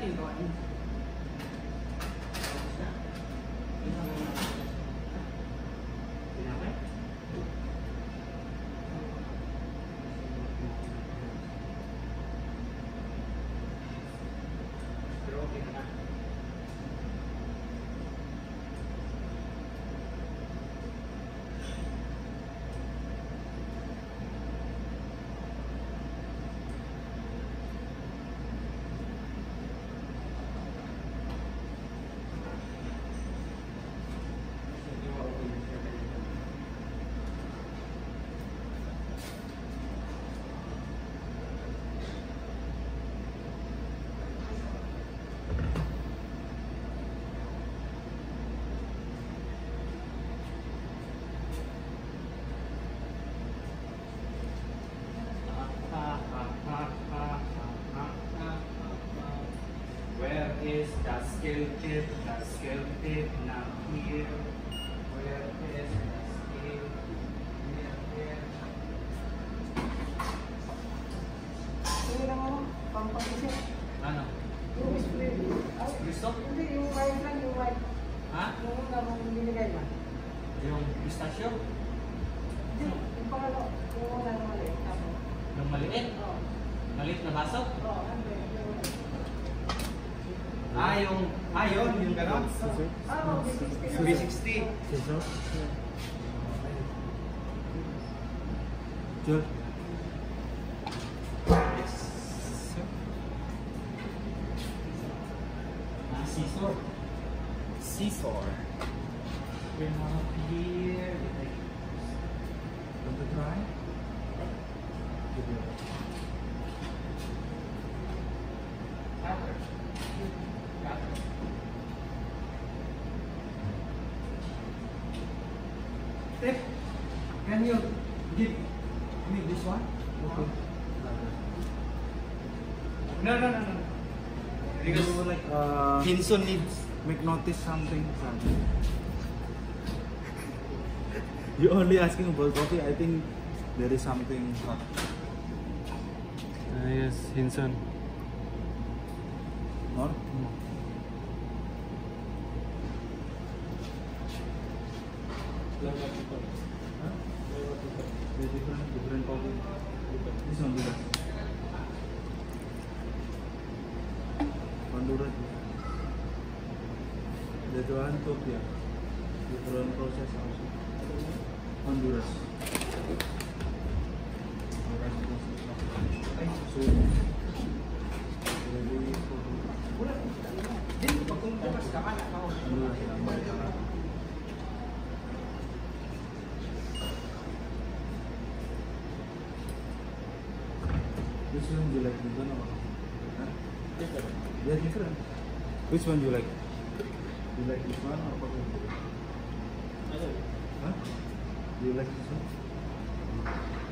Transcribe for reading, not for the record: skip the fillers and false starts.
yung gawa niyo? Pinapay? Pero okay na. Where is the scale tip? The scale tip now here. Where is the scale? Here. Hindi lang ano, pampag-isip. Ano? Yung spray. Gusto? Hindi, yung white lang, yung white. Ha? Yung una mong binigay ba? Yung pistachio? Hindi, yung pangalo. Yung una na mali. Tama. Yung maliit? Oo. Maliit na baso? Oo, ano ba yun? Yung gano'n? Oo, Yung B60. Scissor. Sure. Yes. Scissor. Scissor. We're now here. Want to try? Cutter. Cutter. Step, can you give me this one? Okay. No. Because You like Hinson needs. make notice something. You only asking about coffee. I think there is something hot. Yes, Hinson. Or? Huh? They're different coffee. This one, Honduras. That one, Ethiopia. Different process also. Honduras. Ay, so, ready for Dito, pag kumukumas ka, mana ka ako. Honduras. Which one do you like? This one or? Huh? They're different. Which one do you like? You like this one or what one? Huh? Do you like this one?